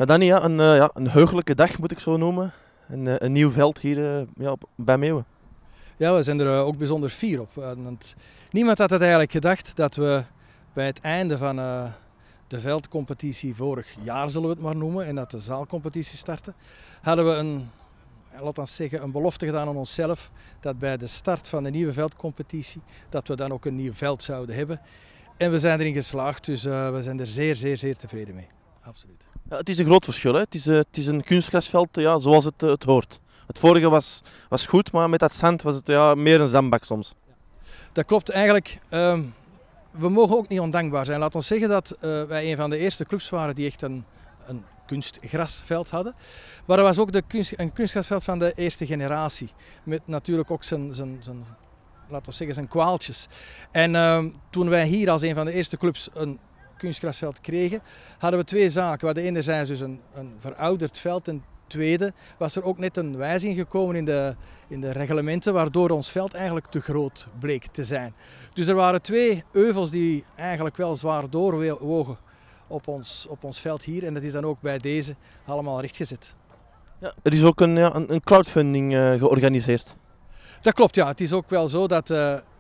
Ja, Danny, ja, een heugelijke dag moet ik zo noemen. Een nieuw veld hier bij Meeuwen. Ja, we zijn er ook bijzonder fier op. Want niemand had het eigenlijk gedacht dat we bij het einde van de veldcompetitie vorig jaar, zullen we het maar noemen, en dat de zaalcompetitie startte, hadden we een belofte gedaan aan onszelf dat bij de start van de nieuwe veldcompetitie dat we dan ook een nieuw veld zouden hebben. En we zijn erin geslaagd, dus we zijn er zeer, zeer, zeer tevreden mee. Absoluut. Ja, het is een groot verschil. Hè? Het is een kunstgrasveld zoals het hoort. Het vorige was goed, maar met dat zand was het meer een zandbak soms. Dat klopt eigenlijk. We mogen ook niet ondankbaar zijn. Laat ons zeggen dat wij een van de eerste clubs waren die echt een kunstgrasveld hadden. Maar dat was ook een kunstgrasveld van de eerste generatie. Met natuurlijk ook zijn kwaaltjes. En toen wij hier als een van de eerste clubs een kunstgrasveld kregen, hadden we twee zaken. We hadden enerzijds dus een verouderd veld. En tweede was er ook net een wijziging gekomen in de reglementen, waardoor ons veld eigenlijk te groot bleek te zijn. Dus er waren twee euvels die eigenlijk wel zwaar doorwogen op ons veld hier. En dat is dan ook bij deze allemaal rechtgezet. Ja, er is ook een crowdfunding georganiseerd. Dat klopt, ja. Het is ook wel zo dat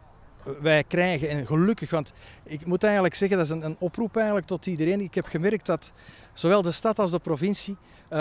wij krijgen, en gelukkig, want ik moet eigenlijk zeggen, dat is een oproep eigenlijk tot iedereen. Ik heb gemerkt dat zowel de stad als de provincie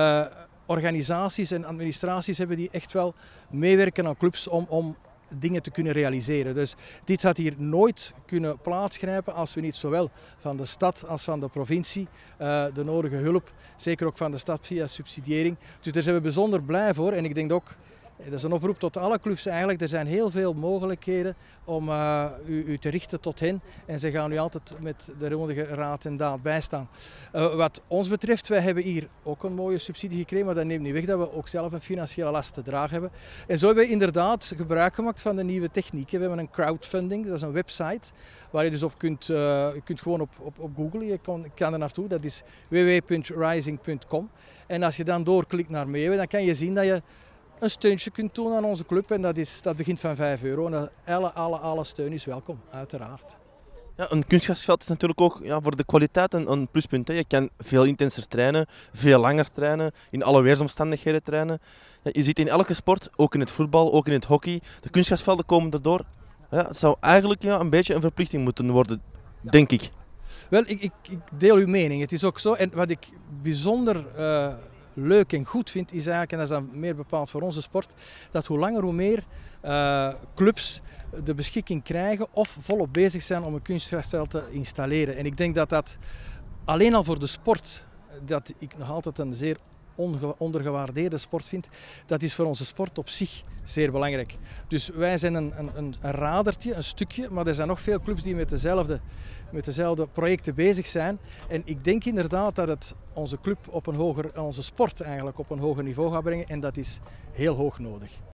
organisaties en administraties hebben die echt wel meewerken aan clubs om dingen te kunnen realiseren. Dus dit had hier nooit kunnen plaatsgrijpen als we niet zowel van de stad als van de provincie de nodige hulp, zeker ook van de stad via subsidiëring. Dus daar zijn we bijzonder blij voor en ik denk ook, dat is een oproep tot alle clubs eigenlijk. Er zijn heel veel mogelijkheden om u te richten tot hen. En ze gaan u altijd met de nodige raad en daad bijstaan. Wat ons betreft, wij hebben hier ook een mooie subsidie gekregen. Maar dat neemt niet weg dat we ook zelf een financiële last te dragen hebben. En zo hebben we inderdaad gebruik gemaakt van de nieuwe technieken. We hebben een crowdfunding, dat is een website. Waar je dus op kunt, je kunt gewoon op googlen. Je kan er naartoe, dat is www.rising.com. En als je dan doorklikt naar Meeuwen, dan kan je zien dat je een steuntje kunt doen aan onze club en dat begint van €5. En alle steun is welkom, uiteraard. Ja, een kunstgrasveld is natuurlijk ook voor de kwaliteit een pluspunt. Hè. Je kan veel intenser trainen, veel langer trainen, in alle weersomstandigheden trainen. Ja, je ziet in elke sport, ook in het voetbal, ook in het hockey, de kunstgrasvelden komen erdoor. Ja, het zou eigenlijk een beetje een verplichting moeten worden, denk ik. Wel, ik deel uw mening. Het is ook zo. En wat ik bijzonder leuk en goed vind, is eigenlijk, en dat is dan meer bepaald voor onze sport, dat hoe langer hoe meer clubs de beschikking krijgen of volop bezig zijn om een kunstgrasveld te installeren. En ik denk dat dat alleen al voor de sport, dat ik nog altijd een zeer ondergewaardeerde sport vind, dat is voor onze sport op zich zeer belangrijk. Dus wij zijn een radertje, een stukje, maar er zijn nog veel clubs die met dezelfde projecten bezig zijn. En ik denk inderdaad dat het onze club onze sport eigenlijk op een hoger niveau gaat brengen en dat is heel hoog nodig.